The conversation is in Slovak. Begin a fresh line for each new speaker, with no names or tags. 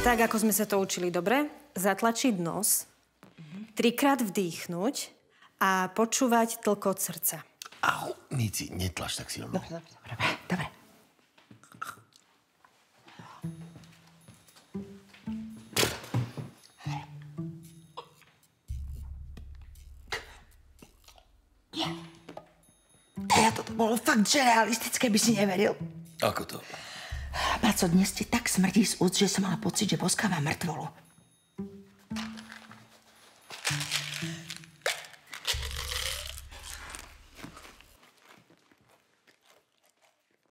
Tak, ako sme sa to učili, dobre? Zatlačiť nos, 3-krát vdýchnuť a počúvať tlkot srdca.
Au, Mici, netlač tak silno.
Dobre. Ja toto bolo fakt, že realistické, by si neveril.
Ako to?
Maco, dnes ti tak smrdí z úst, že som mala pocit, že boskáva mŕtvolu.